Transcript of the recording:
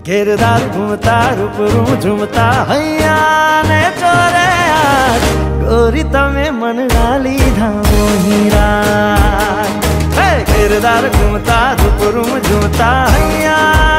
घेरदार घूमता रूप रूम झूमता हैया ने चोरे आज गोरी तमे मन डाली धामो हीरा। घेरदार घूमता रूप रूम झूमता हैया